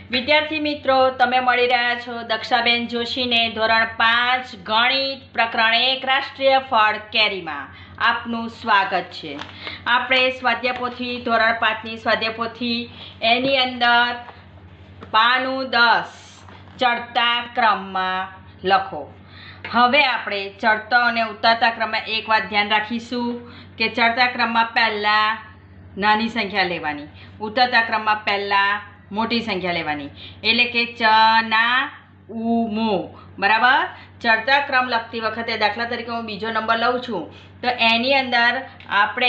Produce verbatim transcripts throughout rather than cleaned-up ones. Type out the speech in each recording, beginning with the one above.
વિદ્યાર્થી મિત્રો, તમે મળી રહ્યા છો દક્ષાબેન જોશીને ધોરણ પાંચ ગણિત પ્રકરણ એક રાષ્ટ્રીય ફળ કેરીમાં. આપનું સ્વાગત છે. આપણે સ્વાધ્યાય પોથી ધોરણ પાંચની સ્વાધ્યાય પોથી એની અંદર પાનું દસ ચડતા ક્રમમાં લખો. હવે આપણે ચડતા અને ઉતરતા ક્રમમાં એક વાત ધ્યાન રાખીશું કે ચડતા ક્રમમાં પહેલાં નાની સંખ્યા લેવાની, ઉતરતા ક્રમમાં પહેલાં મોટી સંખ્યા લેવાની. એટલે કે ચ ના ઉ મો. બરાબર. ચડતા ક્રમ લખતી વખતે દાખલા તરીકે હું બીજો નંબર લઉં છું તો એની અંદર આપણે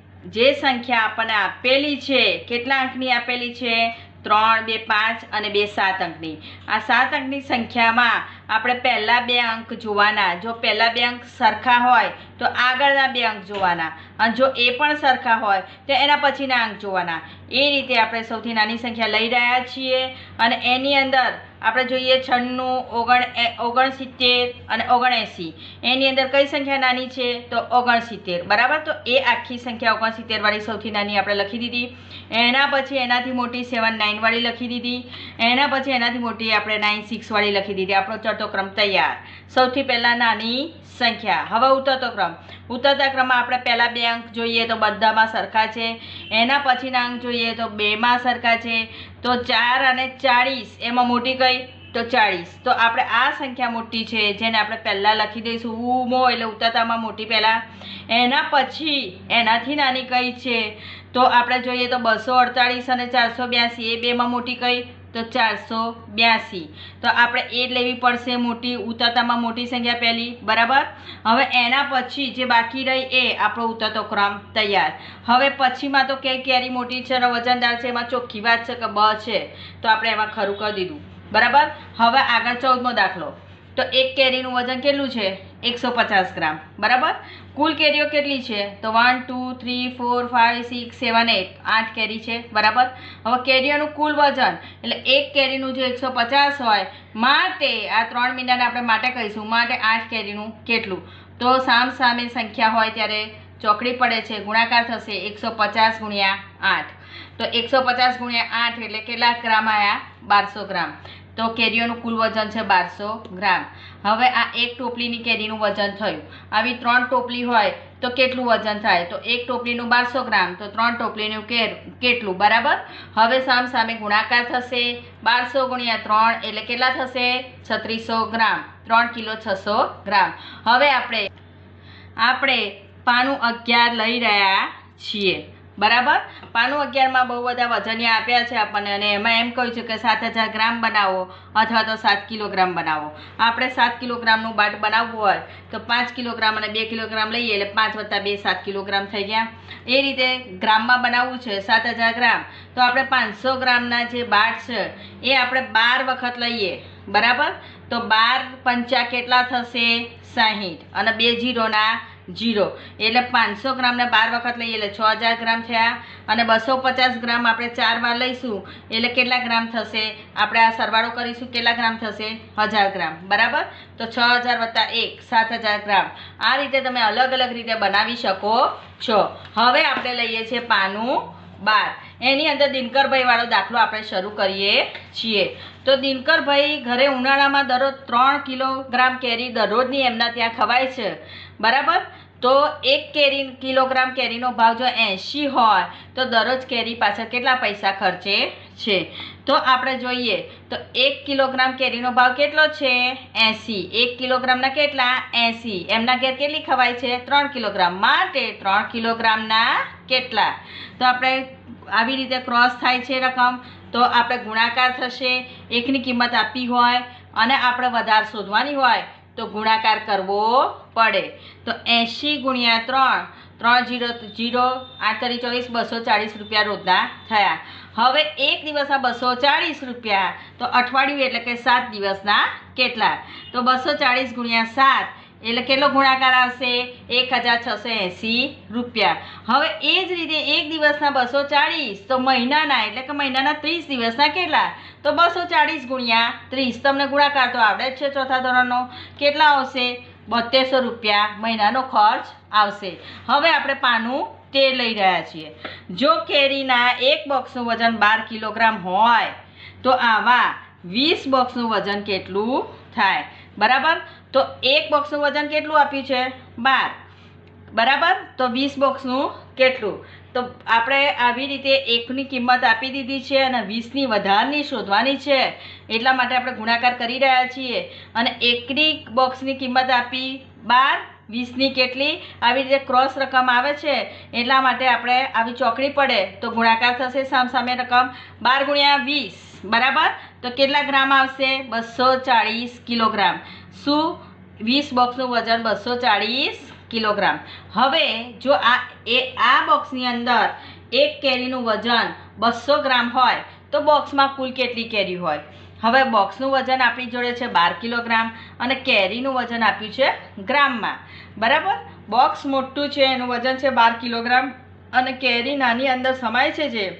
જે સંખ્યા આપણને આપેલી છે, કેટલા અંકની આપેલી છે? ત્રણ, બે પાંચ અને બે સાત અંકની. આ સાત અંકની સંખ્યામાં આપણે પહેલાં બે અંક જોવાના. જો પહેલાં બે અંક સરખા હોય તો આગળના બે અંક જોવાના, અને જો એ પણ સરખા હોય તો એના પછીના અંક જોવાના. એ રીતે આપણે સૌથી નાની સંખ્યા લઈ રહ્યા છીએ અને એની અંદર આપણે જોઈએ છન્નું, ઓગણ ઓગણસિત્તેર અને ઓગણએંસી. એની અંદર કઈ સંખ્યા નાની છે? તો ઓગણસિત્તેર. બરાબર. તો એ આખી સંખ્યા ઓગણસિત્તેર વાળી સૌથી નાની આપણે લખી દીધી. એના પછી એનાથી મોટી સેવન નાઇન વાળી લખી દીધી. એના પછી એનાથી મોટી આપણે નાઇન સિક્સ વાળી લખી દીધી. આપણો ચડતો ક્રમ તૈયાર. સૌથી પહેલાં નાની સંખ્યા. હવે ઉતરતો ક્રમ. ઉતરતા ક્રમમાં આપણે પહેલાં બે અંક જોઈએ તો બધામાં સરખા છે. એના પછીના અંક જોઈએ તો બેમાં સરખા છે. તો ચાર અને ચાળીસ એમાં મોટી કઈ? તો ચાળીસ. તો આપણે આ સંખ્યા મોટી છે જેને આપણે પહેલાં લખી દઈશું ઉ મો, એટલે ઉતરતામાં મોટી પહેલાં. એના પછી એનાથી નાની કઈ છે? તો આપણે જોઈએ તો બસો અડતાળીસ અને ચારસો બ્યાસી. એ બેમાં મોટી કઈ? તો ચારસો બ્યાસી. તો આપણે એ લેવી પડશે મોટી. ઉતરતામાં મોટી સંખ્યા પહેલી. બરાબર. હવે એના પછી જે બાકી રહી એ આપણો ઉતરતો ક્રમ તૈયાર. હવે પછીમાં તો કે કેરી મોટી છે અને વજનદાર છે, એમાં ચોખ્ખી વાત છે કે બ છે, તો આપણે એમાં ખરું કરી દીધું. બરાબર. હવે આગળ ચૌદમો દાખલો. તો એક કેરીનું વજન કેટલું છે? એકસો પચાસ ગ્રામ. બરાબર. કુલ કેરીઓ કેટલી છે? તો one two three four five six seven eight. આઠ કેરી છે. બરાબર. હવે કેરીઓનું કુલ વજન એટલે એક કેરીનું જો એકસો પચાસ હોય માટે આ ત્રણ મીંડાને આપણે માટે કહીશું, માટે આઠ કેરીનું કેટલું? તો સામ સામે સંખ્યા હોય ત્યારે ચોકડી પડે છે, ગુણાકાર થશે. એકસો પચાસ ગુણ્યા આઠ. તો એકસો પચાસ ગુણ્યા આઠ એટલે કેટલા ગ્રામ આવ્યા? બારસો ગ્રામ. તો કેરીઓનું કુલ વજન છે બારસો ગ્રામ. હવે આ એક ટોપલીની કેરીનું વજન થયું. આવી ત્રણ ટોપલી હોય તો કેટલું વજન થાય? તો એક ટોપલીનું બારસો ગ્રામ, તો ત્રણ ટોપલીનું કેર કેટલું? બરાબર. હવે સામ સામે ગુણાકાર થશે. બારસો ગુણ્યા ત્રણ એટલે કેટલા થશે? છત્રીસો ગ્રામ. ત્રણ કિલો છસો ગ્રામ. હવે આપણે આપણે પાનું અગિયાર લઈ રહ્યા છીએ. બરાબર. પાનું અગિયારમાં બહુ બધા વજનિયા આપ્યા છે આપણને, અને એમાં એમ કહ્યું છે કે સાત હજાર ગ્રામ બનાવો અથવા તો સાત કિલોગ્રામ બનાવો. આપણે સાત કિલોગ્રામનું બાટ બનાવવું હોય તો પાંચ કિલોગ્રામ અને બે કિલોગ્રામ લઈએ એટલે પાંચ વત્તા બે સાત કિલોગ્રામ થઈ ગયા. એ રીતે ગ્રામમાં બનાવવું છે સાત હજાર ગ્રામ, તો આપણે પાંચસો ગ્રામના જે બાટ છે એ આપણે બાર વખત લઈએ. બરાબર. તો બાર પંચા કેટલા થશે? સાહીઠ. અને બે જીરોના જીરો એટલે પાંચસો ગ્રામને બાર વખત લઈએ એટલે છ હજાર ગ્રામ થયા. અને બસો પચાસ ગ્રામ આપણે ચાર વાર લઈશું એટલે કેટલા ગ્રામ થશે? આપણે આ સરવાળો કરીશું, કેટલા ગ્રામ થશે? હજાર ગ્રામ. બરાબર. તો છ હજાર વત્તા એક સાત હજાર ગ્રામ. આ રીતે તમે અલગ અલગ રીતે બનાવી શકો છો. હવે આપણે લઈએ છીએ પાનું બાર. એની અંદર દિનકરભાઈ વાળો દાખલો આપણે શરૂ કરીએ છીએ. તો દિનકરભાઈ ઘરે ઉનાળામાં દરરોજ ત્રણ કિલોગ્રામ કેરી દરરોજની એમના ત્યાં ખવાય છે. બરાબર. તો એક કેરી કિલોગ્રામ કેરીનો ભાવ જો એંશી હોય તો દરરોજ કેરી પાછળ કેટલા પૈસા ખર્ચે છે? તો આપણે જોઈએ તો એક કિલોગ્રામ કેરીનો ભાવ કેટલો છે? એંસી. એક કિલોગ્રામના કેટલા? એંસી. એમના ઘેર કેટલી ખવાય છે? ત્રણ કિલોગ્રામ. માટે ત્રણ કિલોગ્રામના કેટલા? તો આપણે આવી રીતે ક્રોસ થાય છે રકમ, તો આપણે ગુણાકાર થશે. એકની કિંમત આપી હોય અને આપણે વધારે શોધવાની હોય તો ગુણાકાર કરવો પડે. તો એંશી ગુણ્યા ત્રણ, ત્રણ જીરો જીરો, આઠ તરી ચોવીસ, બસો ચાળીસ રૂપિયા રોજના થયા. હવે એક દિવસના બસો ચાળીસ રૂપિયા, તો અઠવાડિયું એટલે કે સાત દિવસના કેટલા? તો બસો ચાળીસ ગુણ્યા સાત એટલે કેટલો ગુણાકાર આવશે? એક હજાર છસો એંસી રૂપિયા. હવે એ જ રીતે એક દિવસના બસો ચાળીસ, તો મહિનાના એટલે કે મહિનાના ત્રીસ દિવસના કેટલા? તો બસો ચાળીસ ગુણ્યા ત્રીસ. તમને ગુણાકાર તો આવડે જ છે ચોથા ધોરણનો. કેટલા આવશે? બોતેરસો રૂપિયા મહિનાનો ખર્ચ આવશે. હવે આપણે પાનું તેર લઈ રહ્યા છીએ. જો કેરીના એક બોક્સનું વજન બાર કિલોગ્રામ હોય તો આવા વીસ બોક્સનું વજન કેટલું થાય? બરાબર. તો એક બોક્સનું વજન કેટલું આપ્યું છે? બાર. બરાબર. તો વીસ બોક્સનું કેટલું? તો આપણે આવી રીતે એકની કિંમત આપી દીધી છે અને વીસની વધારની શોધવાની છે, એટલા માટે આપણે ગુણાકાર કરી રહ્યા છીએ. અને એકની બોક્સની કિંમત આપી બાર, વીસની કેટલી, આવી રીતે ક્રોસ રકમ આવે છે એટલા માટે આપણે આવી ચોકડી પડે તો ગુણાકાર થશે સામસામે રકમ. બાર ગુણ્યા વીસ બરાબર. તો કેટલા ગ્રામ આવશે? બસો ચાળીસ કિલોગ્રામ. શું? વીસ બોક્સનું વજન બસો ચાળીસ કિલોગ્રામ. હવે જો આ એ આ બોક્સની અંદર એક કેરીનું વજન બસો ગ્રામ હોય તો બોક્સમાં કુલ કેટલી કેરી હોય? હવે બોક્સનું વજન આપણી જોડે છે બાર કિલોગ્રામ અને કેરીનું વજન આપ્યું છે ગ્રામમાં. બરાબર. બોક્સ મોટું છે, એનું વજન છે બાર કિલોગ્રામ અને કેરી નાની અંદર સમાય છે જે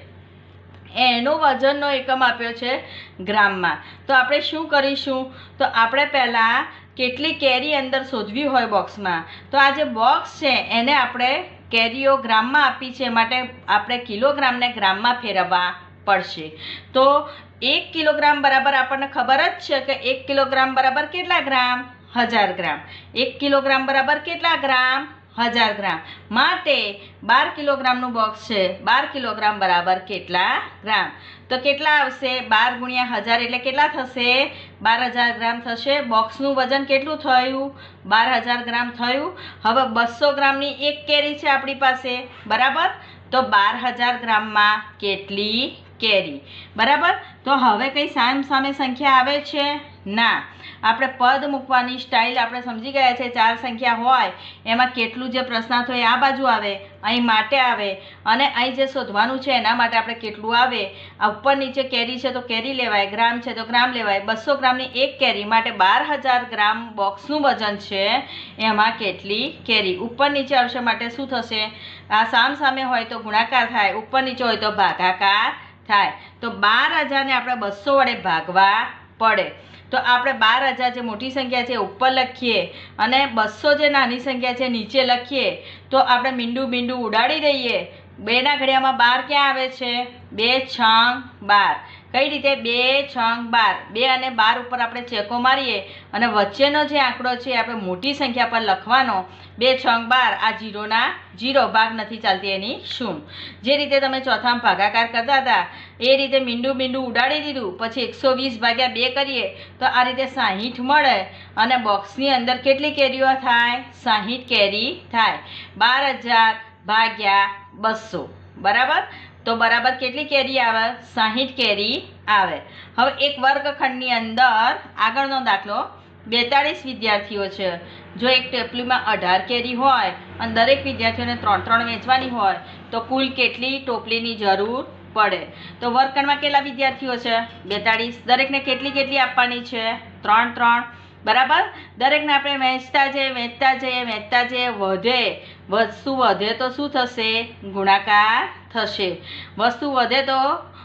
એનો વજનનો એકમ આપ્યો છે ગ્રામમાં. તો આપણે શું કરીશું? તો આપણે પહેલાં કેટલી કેરી અંદર શોધવી હોય બોક્સમાં, તો આ જે બોક્સ છે એને આપણે કેરીઓ ગ્રામમાં આપી છે માટે આપણે કિલોગ્રામને ગ્રામમાં ફેરવવા પડશે. તો એક કિલોગ્રામ બરાબર આપણને ખબર જ છે કે એક કિલોગ્રામ બરાબર કેટલા ગ્રામ? હજાર ગ્રામ. એક કિલોગ્રામ બરાબર કેટલા ગ્રામ? હજાર ગ્રામ. માટે બાર કિલોગ્રામનું બોક્સ છે, બાર કિલોગ્રામ બરાબર કેટલા ગ્રામ? તો કેટલા આવશે? બાર ગુણ્યા હજાર એટલે કેટલા થશે? બાર હજાર ગ્રામ થશે. બોક્સનું વજન કેટલું થયું? બાર હજાર ગ્રામ થયું. હવે બસો ગ્રામની એક કેરી છે આપણી પાસે. બરાબર. તો બાર હજાર ગ્રામમાં કેટલી કેરી? બરાબર. તો હવે કંઈ સામ સામે સંખ્યા આવે છે? ના. આપણે પદ મૂકવાની સ્ટાઇલ આપણે સમજી ગયા છે. ચાર સંખ્યા હોય એમાં કેટલું જે પ્રશ્નાર્થ હોય આ બાજુ આવે, અહીં માટે આવે અને અહીં જે શોધવાનું છે એના માટે આપણે કેટલું આવે. આ ઉપર નીચે કેરી છે તો કેરી લેવાય, ગ્રામ છે તો ગ્રામ લેવાય. બસો ગ્રામની એક કેરી માટે બાર હજાર ગ્રામ બોક્સનું વજન છે, એમાં કેટલી કેરી? ઉપર નીચે આવશે માટે શું થશે? આ સામ સામે હોય તો ગુણાકાર થાય, ઉપર નીચે હોય તો ભાગાકાર થાય. તો બાર હજારને આપણે બસો વડે ભાગવા પડે. તો આપણે બાર હજાર જે મોટી સંખ્યા છે ઉપર લખીએ અને બસો જે નાની સંખ્યા છે નીચે લખીએ તો આપણે મીંડું મીંડું ઉડાડી દઈએ. બેના ઘડિયામાં બાર ક્યાં આવે છે? બે છંગ બાર. કઈ રીતે? બે છંગ બાર. બે અને બાર ઉપર આપણે ચેકો મારીએ અને વચ્ચેનો જે આંકડો છે આપણે મોટી સંખ્યા પર લખવાનો. બે છંગ બાર. આ જીરોના જીરો, ભાગ નથી ચાલતી એની શું. જે રીતે તમે ચોથામાં ભાગાકાર કરતા હતા એ રીતે મીંડું મીંડું ઉડાડી દીધું. પછી એકસો વીસ ભાગ્યા બે કરીએ તો આ રીતે સાહીઠ મળે અને બોક્સની અંદર કેટલી કેરીઓ થાય? સાહીઠ કેરી થાય. બાર હજાર ભાગ્યા બસો. બરાબર. તો બરાબર કેટલી કેરી આવે? સાહીઠ કેરી આવે. હવે એક વર્ગખંડની અંદર આગળનો દાખલો. બેતાળીસ વિદ્યાર્થીઓ છે. જો એક ટોપલીમાં અઢાર કેરી હોય અને દરેક વિદ્યાર્થીઓને ત્રણ ત્રણ વેચવાની હોય તો કુલ કેટલી ટોપલીની જરૂર પડે? તો વર્ગખંડમાં કેટલા વિદ્યાર્થીઓ છે? બેતાળીસ. દરેકને કેટલી કેટલી આપવાની છે? ત્રણ ત્રણ. બરાબર. દરેકને આપણે વહેંચતા જઈએ વહેંચતા જઈએ વહેંચતા જઈએ વધે. વસ્તુ વધે તો શું થશે? ગુણાકાર થશે. વસ્તુ વધે તો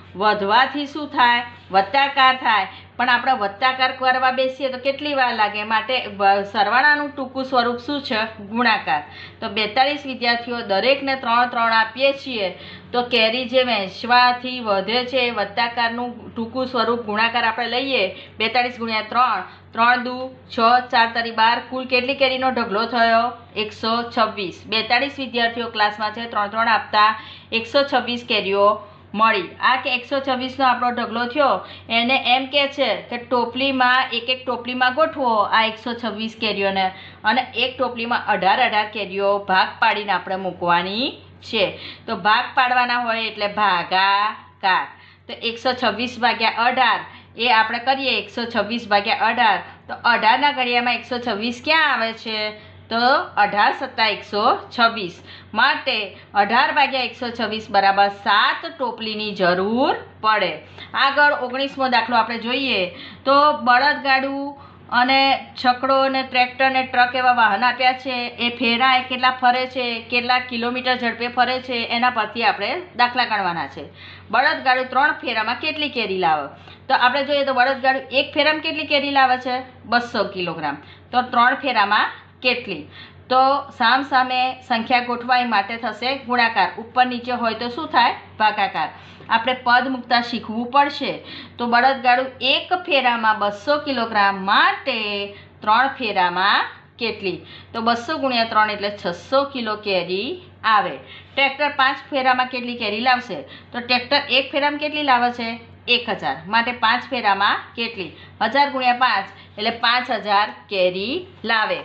વધવાથી શું થાય? વત્તાકાર થાય. પણ આપણે વત્તાકાર કરવા બેસીએ તો કેટલી વાર લાગે? માટે સરવાળાનું ટૂંકું સ્વરૂપ શું છે? ગુણાકાર. તો બેતાળીસ વિદ્યાર્થીઓ દરેકને ત્રણ ત્રણ આપીએ છીએ તો કેરી જે વહેંચવાથી વધે છે એ વત્તાકારનું ટૂંકું સ્વરૂપ ગુણાકાર આપણે લઈએ. બેતાળીસ ગુણ્યા ત્રણ. ત્રણ દુ છ, ચાર તરી બાર. કુલ કેટલી કેરીનો ઢગલો થયો? એકસો છવ્વીસ. બેતાળીસ વિદ્યાર્થીઓ ક્લાસમાં છે, ત્રણ ત્રણ આપતા એકસો છવ્વીસ કેરીઓ મળી. આ કે એકસો છવ્વીસનો આપણો ઢગલો થયો એને એમ કે છે કે ટોપલીમાં એક એક ટોપલીમાં ગોઠવો આ એકસો છવ્વીસ કેરીઓને અને એક ટોપલીમાં અઢાર અઢાર કેરીઓ ભાગ પાડીને આપણે મૂકવાની છે. તો ભાગ પાડવાના હોય એટલે ભાગાકાર. તો એકસો છવ્વીસ ભાગ્યા અઢાર એ આપણે કરીએ. એકસો છવ્વીસ ભાગ્યા અઢાર. તો અઢારના ઘડિયામાં એકસો છવ્વીસ ક્યાં આવે છે? તો અઢાર સત્તા એકસો છવ્વીસ. માટે અઢાર ભાગ્યા એકસો છવ્વીસ બરાબર સાત ટોપલીની જરૂર પડે. આગળ ઓગણીસમો દાખલો આપણે જોઈએ તો બળદગાડું અને છકડો અને ટ્રેક્ટર ને ટ્રક એવા વાહન આપ્યા છે. એ ફેરા એ કેટલા ફરે છે, કેટલા કિલોમીટર ઝડપે ફરે છે એના પરથી આપણે દાખલા ગણવાના છે. બળદગાડું ત્રણ ફેરામાં કેટલી કેરી લાવે? તો આપણે જોઈએ તો બળદગાડું એક ફેરામાં કેટલી કેરી લાવે છે? બસો કિલોગ્રામ. તો ત્રણ ફેરામાં કેટલી? તો સામ સામે સંખ્યા ગોઠવા એ માટે થશે ગુણાકાર, ઉપર નીચે હોય તો શું થાય? ભાગાકાર. આપણે પદ મૂકતા શીખવું પડશે. તો બળદગાડું એક ફેરામાં બસો કિલોગ્રામ માટે ત્રણ ફેરામાં કેટલી? તો બસો ગુણ્યા ત્રણ એટલે છસો કિલો કેરી આવે. ટ્રેક્ટર પાંચ ફેરામાં કેટલી કેરી લાવશે? તો ટ્રેક્ટર એક ફેરામાં કેટલી લાવે છે? એક હજાર. માટે પાંચ ફેરામાં કેટલી? હજાર ગુણ્યા પાંચ એટલે પાંચ હજાર કેરી લાવે.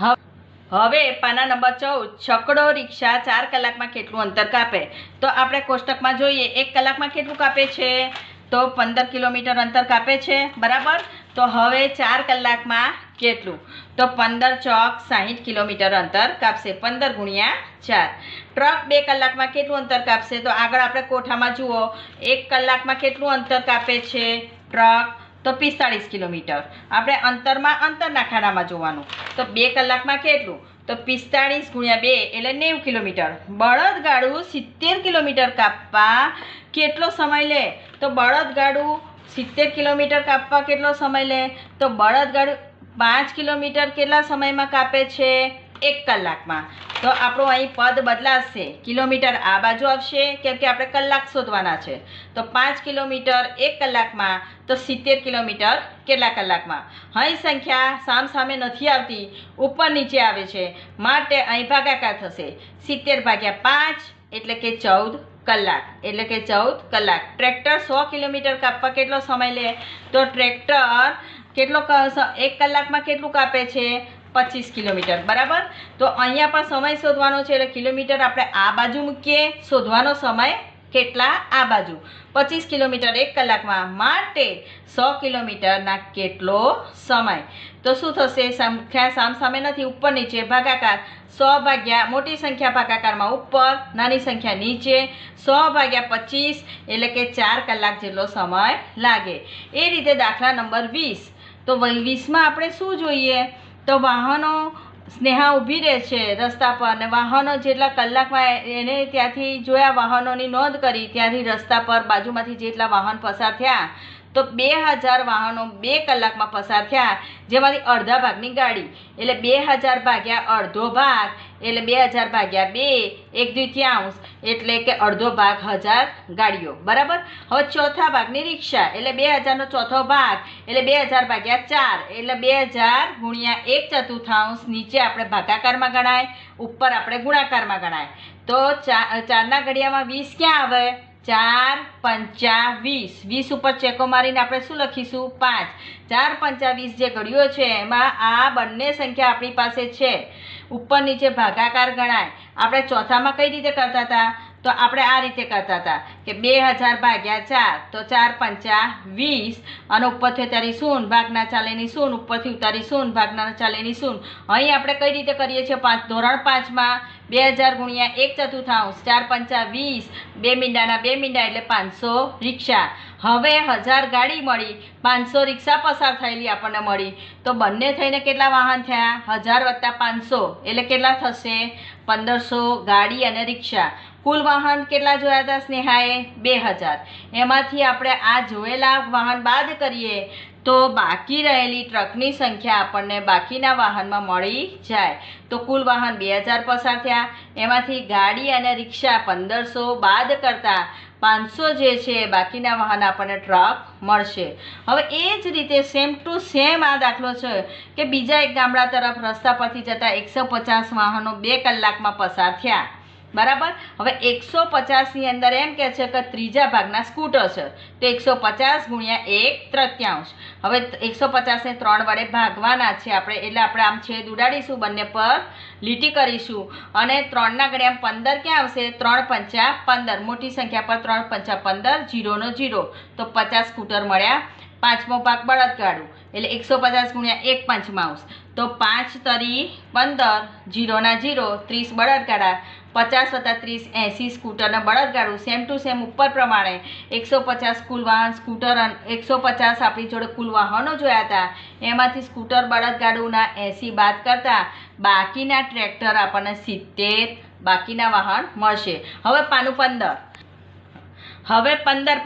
હવે પાના નંબર ચૌદ, છકડો રિક્ષા ચાર કલાકમાં કેટલું અંતર કાપે? તો આપણે કોષ્ટકમાં જોઈએ એક કલાકમાં કેટલું કાપે છે? તો પંદર કિલોમીટર અંતર કાપે છે, બરાબર. તો હવે ચાર કલાકમાં કેટલું? તો પંદર ચોક સાહીઠ કિલોમીટર અંતર કાપશે. પંદર ગુણ્યા ચાર. ટ્રક બે કલાકમાં કેટલું અંતર કાપશે? તો આગળ આપણે કોઠામાં જુઓ, એક કલાકમાં કેટલું અંતર કાપે છે ટ્રક? તો પિસ્તાળીસ કિલોમીટર. આપણે અંતરમાં અંતરના ખાનામાં જોવાનું. તો બે કલાકમાં કેટલું? તો પિસ્તાળીસ ગુણ્યા બે એટલે નેવું કિલોમીટર. બળદગાડું સિત્તેર કિલોમીટર કાપવા કેટલો સમય લે? તો બળદગાડું સિત્તેર કિલોમીટર કાપવા કેટલો સમય લે? તો બળદગાડું પાંચ કિલોમીટર કેટલા સમયમાં કાપે છે? એક કલાકમાં. તો આપણું અહીં પદ બદલાશે, કિલોમીટર આ બાજુ આવશે કેમ કે આપણે કલાક શોધવાના છે. તો પાંચ કિલોમીટર એક કલાકમાં, તો સિત્તેર કિલોમીટર કેટલા કલાકમાં? અહીં સંખ્યા સામ સામે નથી આવતી, ઉપર નીચે આવે છે, માટે અહીં ભાગાકાર થશે. સિત્તેર ભાગ્યા પાંચ એટલે કે ચૌદ કલાક, એટલે કે ચૌદ કલાક. ટ્રેક્ટર સો કિલોમીટર કાપવા કેટલો સમય લે? તો ટ્રેક્ટર કેટલો એક કલાકમાં કેટલું કાપે છે? પચીસ કિલોમીટર, બરાબર. તો અહીંયા પણ સમય શોધવાનો છે એટલે કિલોમીટર આપણે આ બાજુ મૂકીએ, શોધવાનો સમય કેટલા? આ બાજુ. પચીસ કિલોમીટર એક કલાકમાં, માટે સો કિલોમીટરના કેટલો સમય? તો શું થશે? સંખ્યા સામ સામે નથી, ઉપર નીચે ભાગાકાર. સો ભાગ્યા મોટી સંખ્યા ભાગાકારમાં ઉપર, નાની સંખ્યા નીચે. સો ભાગ્યા પચીસ એટલે કે ચાર કલાક જેટલો સમય લાગે. એ રીતે દાખલા નંબર વીસ. તો વીસમાં આપણે શું જોઈએ? તો વાહનો સ્નેહા ઊભી રહે છે રસ્તા પર, ને વાહનો જેટલા કલાકમાં એને ત્યાંથી જોયા, વાહનોની નોંધ કરી, ત્યાંથી રસ્તા પર બાજુમાંથી જેટલા વાહન પસાર થયા, તો બે હજાર વાહનો બે કલાકમાં પસાર થયા, જેમાંથી અડધા ભાગની ગાડી. એટલે બે હજાર ભાગ્યા અડધો ભાગ એટલે બે હજાર ભાગ્યા બે, એક દ્વિતીયાંશ એટલે કે અડધો ભાગ હજાર ગાડીઓ, બરાબર. હવે ચોથા ભાગની રિક્ષા એટલે બે હજારનો ચોથો ભાગ એટલે બે હજાર ભાગ્યા ચાર એટલે બે હજાર ગુણ્યા એક ચતુર્થાંશ. નીચે આપણે ભાગાકારમાં ગણાય, ઉપર આપણે ગુણાકારમાં ગણાય. તો ચાર ચારના ઘડિયામાં વીસ ક્યાં આવે? ચાર પંચા વીસ. વીસ ઉપર ચેકો મારીને આપણે શું લખીશું? પાંચ. ચાર પંચા વીસ જે ઘડીઓ છે એમાં આ બંને સંખ્યા આપણી પાસે છે, ઉપર નીચે ભાગાકાર ગણાય. આપણે ચોથામાં કઈ રીતે કરતા હતા? તો આપણે આ રીતે કરતા હતા કે બે હજાર ભાગ્યા ચાર, તો ચાર પંચા વીસ, અને ઉપરથી ઉતારી શૂન, ભાગના ચાલેની શૂન, ઉપરથી ઉતારી શૂન, ભાગના ચાલેની શૂન. અહીં આપણે કઈ રીતે કરીએ છીએ? પાંચ ધોરણ પાંચમાં બે હજાર ગુણ્યા એક ચતુર્થાંશ, ચાર પંચા વીસ, બે મીંડાના બે મીંડા એટલે પાંચસો રિક્ષા. હવે હજાર ગાડી મળી, પાંચસો રિક્ષા પસાર થયેલી આપણને મળી. તો બંને થઈને કેટલા વાહન થયા? હજાર વત્તા પાંચસો એટલે કેટલા થશે? પંદરસો ગાડી અને રિક્ષા. કુલ વાહન કેટલા જોયા હતા સ્નેહાએ? બે હજાર. એમાંથી આપણે આ જોયેલા વાહન બાદ કરીએ તો બાકી રહેલી ટ્રકની સંખ્યા આપણને બાકીના વાહનમાં મળી જાય. તો કુલ વાહન બે હજાર પસાર થયા, એમાંથી ગાડી અને રિક્ષા પંદરસો બાદ કરતાં પાંચસો જે છે બાકીના વાહન આપણને ટ્રક મળશે. હવે એ જ રીતે સેમ ટુ સેમ આ દાખલો છે કે બીજા એક ગામડા તરફ રસ્તા પરથી જતા એકસો પચાસ વાહનો બે કલાકમાં પસાર થયા, બરાબર. હવે એકસો પચાસની અંદર એમ કહે છે કે ત્રીજા ભાગના સ્કૂટર છે, તો એકસો પચાસ ગુણ્યા એક તૃતીયાંશ. હવે એકસો પચાસને ત્રણ વડે ભાગવાના છે આપણે, એટલે આપણે આમ છેદ ઉડાડીશું, બંને પર લીટી કરીશું, અને ત્રણના ઘડિયામાં પંદર ક્યાં આવશે? ત્રણ પંચા પંદર. મોટી સંખ્યા પર ત્રણ પંચા પંદર, જીરોનો જીરો, તો પચાસ સ્કૂટર મળ્યા. પાંચમો ભાગ બળદગાડું એટલે એકસો પચાસ ગુણ્યા એક પંચમાંશ, તો પાંચ તરી પંદર, જીરોના જીરો, ત્રીસ બળદગાડા. પચાસ વત્તા ત્રીસ એંસી સ્કૂટરના બળદગાડું. સેમ ટુ સેમ ઉપર પ્રમાણે એકસો પચાસ કુલ વાહન સ્કૂટર, એકસો પચાસ આપણી જોડે કુલ વાહનો જોયા હતા, એમાંથી સ્કૂટર બળદગાડુના એંસી બાદ કરતાં બાકીના ટ્રેક્ટર આપણને સિત્તેર બાકીના વાહન મળશે. હવે પાનું પંદર. હવે પંદર પાનું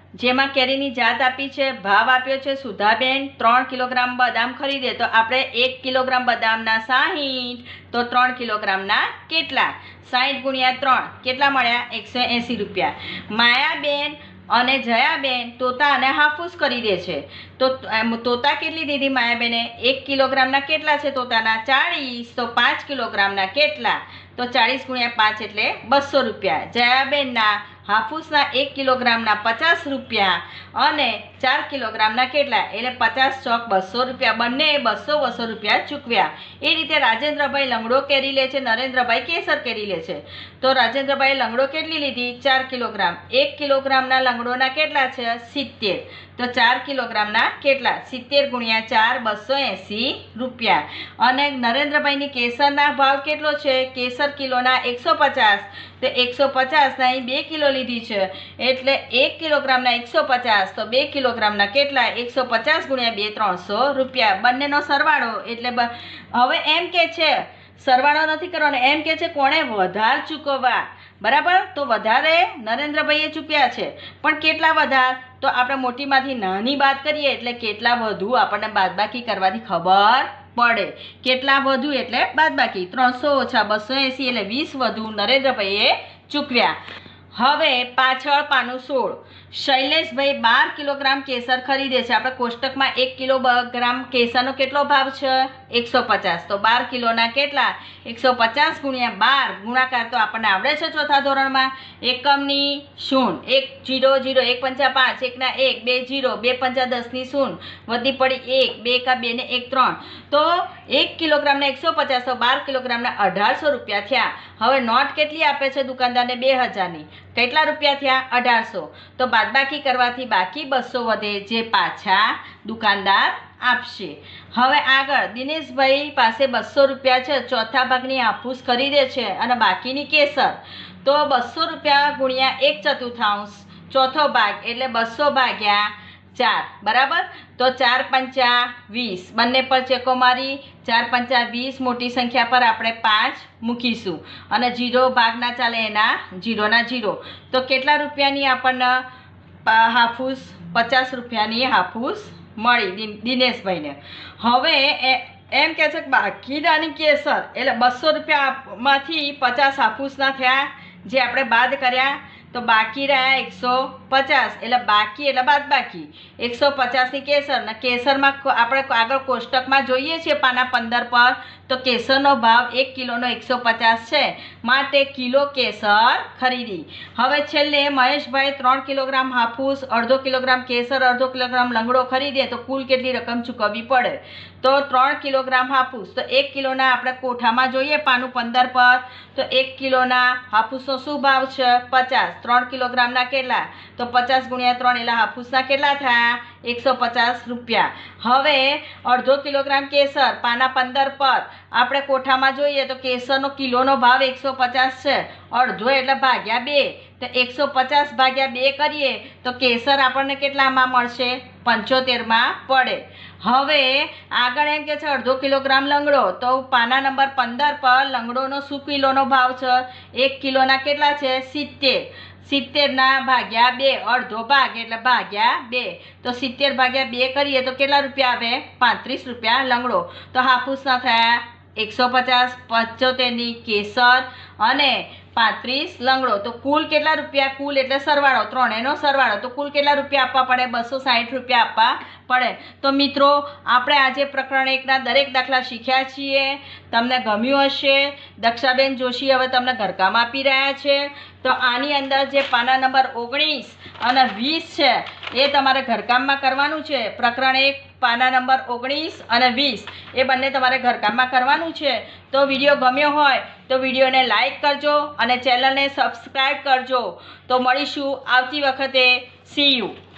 જેમાં કેરીની જાત આપી છે, ભાવ આપ્યો છે સુધાબેન ત્રણ કિલોગ્રામ બદામ ખરીદે તો આપણે એક કિલોગ્રામ બદામના સાહીઠ, તો ત્રણ કિલોગ્રામના કેટલા? સાહીઠ ગુણ્યા ત્રણ કેટલા મળ્યા? એકસો એંસી રૂપિયા. માયાબેન અને જયાબેન તોતા અને હાફૂસ ખરીદે છે તો તોતા કેટલી દીધી માયાબેને? એક કિલોગ્રામના કેટલા છે તોતાના? ચાળીસ. તો પાંચ કિલોગ્રામના કેટલા? તો ચાળીસ ગુણ્યા પાંચ એટલે બસો રૂપિયા. જયાબેનના હાફૂસના એક કિલોગ્રામના પચાસ રૂપિયા અને ચાર કિલોગ્રામના કેટલા? એટલે પચાસ ચોક બસો રૂપિયા. બંને બસો બસો રૂપિયા ચૂકવ્યા. એ રીતે રાજેન્દ્રભાઈ લંગડો કેરી લે છે, નરેન્દ્રભાઈ કેસર કેરી લે છે. તો રાજેન્દ્રભાઈ લંગડો કેટલી લીધી? ચાર કિલોગ્રામ. એક કિલોગ્રામના લંગડોના કેટલા છે? સિત્તેર. તો ચાર કિલોગ્રામના કેટલા? સિત્તેર ગુણ્યા ચાર બસો એંસી રૂપિયા. અને નરેન્દ્રભાઈની કેસરના ભાવ કેટલો છે? કેસર કિલોના એકસો પચાસ. તો એકસો પચાસના અહીં બે કિલો લીધી છે એટલે એક કિલોગ્રામના એકસો પચાસ. તો બે કિલોગ્રામના કેટલા? એકસો પચાસ ગુણ્યા બે ત્રણસો રૂપિયા. બંનેનો સરવાળો એટલે હવે એમ કે છે સરવાળો નથી કરવાનો, એમ કે છે કોણે વધારે ચૂકવવા. બરાબર, તો વધારે નરેન્દ્રભાઈએ ચૂક્યા છે, પણ કેટલા વધારે? તો આપણે મોટીમાંથી નાની બાદ કરીએ એટલે કેટલા વધુ આપણને બાદબાકી કરવાથી ખબર પડે. કેટલા વધુ એટલે બાદબાકી. ત્રણસો ઓછા બસો એંસી એટલે વીસ વધુ નરેન્દ્રભાઈએ ચૂકવ્યા. હવે પાછળ પાનું સોળ. શૈલેષભાઈ બાર કિલોગ્રામ કેસર ખરીદે છે. આપણે કોષ્ટકમાં એક કિલોગ્રામ કેસરનો કેટલો ભાવ છે? એકસો પચાસ. તો બાર કિલોના કેટલા? એકસો પચાસ ગુણ્યા બાર ગુણાકાર તો આપણને આવડે છે ચોથા ધોરણમાં. એકમની શૂન્ય, એક જીરો જીરો, એક પંચા પાંચ, એકના એક, બે જીરો, બે પંચા દસની શૂન્ય, વધી પડી એક, બે એકા બે ને એક ત્રણ. તો એક કિલોગ્રામના એકસો પચાસ, તો બાર કિલોગ્રામના અઢારસો રૂપિયા થયા. હવે નોટ કેટલી આપે છે દુકાનદારને? બે હજારની. કેટલા રૂપિયા થયા? અઢારસો. તો બાદબાકી કરવાથી બાકી બસો વધે જે પાછા દુકાનદાર આપશે. હવે આગળ દિનેશભાઈ પાસે બસો રૂપિયા છે, ચોથા ભાગની હાફૂસ ખરીદે છે અને બાકીની કેસર. તો બસો રૂપિયા ગુણ્યા એક ચતુર્થાંશ ચોથો ભાગ એટલે બસો ભાગ્યા ચાર. બરાબર, તો ચાર પંચા વીસ. બંને પર ચેકો મારી ચાર પંચા વીસ. મોટી સંખ્યા પર આપણે પાંચ મૂકીશું અને જીરો ભાગ ના ચાલે એના જીરોના જીરો. તો કેટલા રૂપિયાની આપણને હાફૂસ? પચાસ રૂપિયાની હાફૂસ મળી દિનેશભાઈને. હવે એમ કહે છે કે બાકીનાની કેસર એટલે બસો રૂપિયામાંથી પચાસ હાફૂસના થયા જે આપણે બાદ કર્યા. તો બાકી રહ્યા એકસો પચાસ એટલે બાકી એટલે બાદ બાકી એકસો પચાસની કેસર. ને કેસરમાં આપણે આગળ કોષ્ટકમાં જોઈએ છીએ પાના પંદર પર, તો કેસરનો ભાવ એક કિલોનો એકસો પચાસ છે, માટે કિલો કેસર ખરીદી. હવે છેલ્લે મહેશભાઈ ત્રણ કિલોગ્રામ હાફૂસ, અડધો કિલોગ્રામ કેસર, અડધો કિલોગ્રામ લંગડો ખરીદે તો કુલ કેટલી રકમ ચૂકવવી પડે? તો ત્રણ કિલોગ્રામ હાફૂસ. તો એક કિલોના આપણે કોઠામાં જોઈએ પાનું પંદર પર, તો એક કિલોના હાફૂસનો શું ભાવ છે? પચાસ. ત્રણ કિલોગ્રામના કેટલા? તો પચાસ ગુણ્યા ત્રણ એટલે હાફૂસના કેટલા થયા? એકસો પચાસ રૂપિયા. હવે અડધો કિલોગ્રામ કેસર પાના પંદર પર આપણે કોઠામાં જોઈએ તો કેસરનો કિલોનો ભાવ એકસો પચાસ છે. અડધો એટલે ભાગ્યા બે. તો એકસો પચાસ ભાગ્યા બે કરીએ તો કેસર આપણને કેટલામાં મળશે? પંચોતેરમાં પડે. હવે આગળ એમ કે છે અડધો કિલોગ્રામ લંગડો. તો પાના નંબર પંદર પર લંગડોનો શું કિલોનો ભાવ છે? એક કિલોના કેટલા છે? સિત્તેર. સિત્તેરના ભાગ્યા બે, અડધો ભાગ એટલે ભાગ્યા બે. તો સિત્તેર ભાગ્યા બે કરીએ તો કેટલા રૂપિયા આવે? પાંત્રીસ રૂપિયા લંગડો. તો હાફૂસના થયા એકસો પચાસ, પંચોતેરની કેસર અને પાંત્રીસ લંગડો. તો કુલ કેટલા રૂપિયા? કુલ એટલે સરવાળો, ત્રણેયનો સરવાળો. તો કુલ કેટલા રૂપિયા આપવા પડે? બસો સાઠ રૂપિયા આપવા પડે. તો મિત્રો આપણે આજે પ્રકરણ એકના દરેક દાખલા શીખ્યા છીએ. તમને ગમ્યું હશે. દક્ષાબેન જોશી હવે તમને ઘરકામ આપી રહ્યા છે. તો આની અંદર જે પાના નંબર ઓગણીસ અને વીસ છે એ તમારે ઘરકામમાં કરવાનું છે. પ્રકરણ એક પાના નંબર ઓગણીસ અને વીસ એ બંને તમારે ઘરકામમાં કરવાનું છે. તો વિડીયો ગમ્યો હોય તો વિડીયોને લાઈક કરજો અને ચેનલને સબસ્ક્રાઈબ કરજો. તો મળીશું આવતી વખતે. See you.